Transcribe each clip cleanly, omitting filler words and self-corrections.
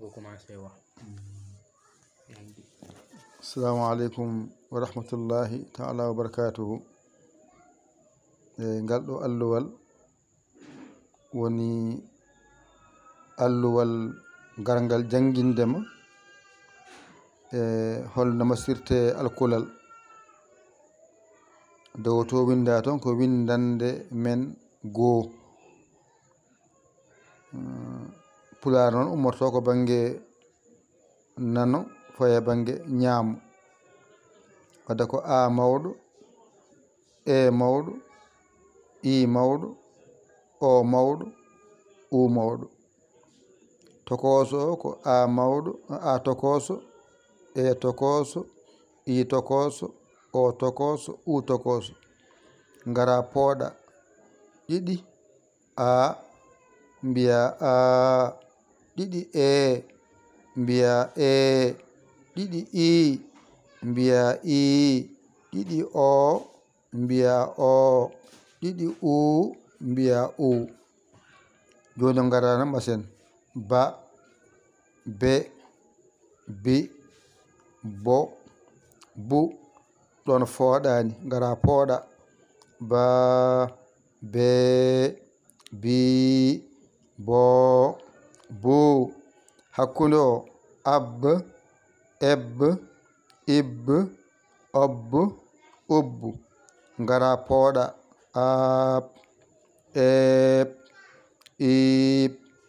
السلام عليكم ورحمة الله تعالى وبركاته. قالوا اللوال وني اللوال غرانغال جانغيندم هول نمسيرت الكولال دو تو ويندا تون كو ويندande men go pular non umorto ko bange nano faya bange ñaamu wadda ko a mawɗo e mawɗo i mawɗo o mawɗo u mawɗo tokoso ko a mawɗo a tokoso e tokoso i tokoso o tokoso u tokoso ngara pooɗa ɗiɗi a mbiya a ɗiɗi e mbiya e ɗiɗi i mbiya i ɗiɗi o mbiya o ɗiɗi u mbiya u joni garana masen ba be bi bo bu ɗon fooɗani gara pooɗa ba be bi bo bu hakkunde o ab eb ib ob ub ngara pooɗa ab eb ib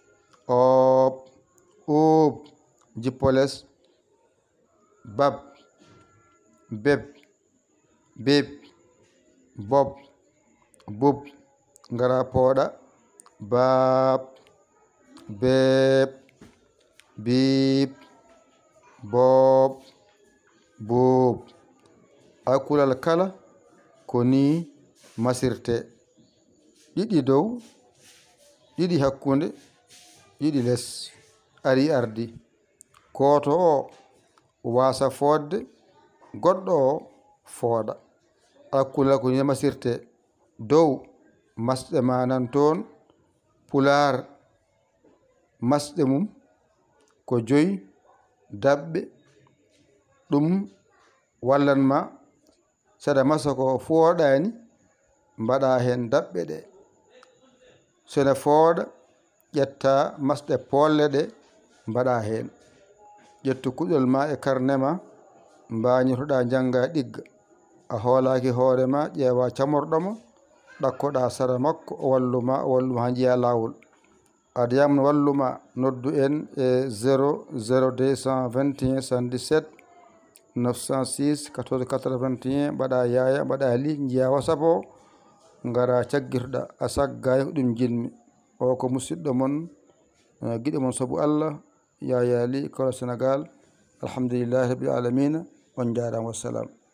ob ub jippoles bab beb bib bob bub ngara pooɗa bab beb bib bob bub alkulal kala ko ni masirte ɗiɗi dow ɗiɗi hakkunde ɗiɗi less ari ardi koto o wasa fodde goɗɗo o fooɗa alkulal ko ni masirte dow masɗe manan toon pular masɗe mum ko 5 dabɓe ɗum wallanma saɗa masa ko fooɗani mbaɗa hen dabɓe ɗe sene fooɗa ƴetta masɗe polle ɗe mbaɗa hen ƴettu kuɗol ma e karnema mbañotoɗa jangga ɗigga a hoolaki hoorema ƴeewa camorɗomo ɗakkoɗa sara makko o walluma ha jiiya lawol aɗa yamno walluma noddu en e 00221 77 906 14 81 mbaɗa yaya mbaɗa li jiiya WhatsApp o ngara caggitoɗa a saggay ko ɗum jinmi o ko musidɗo mon guiɗo mon saabu Allah yaya li kolo Sénégal alhamdulillahi rabbil alamina on jarama wassalam.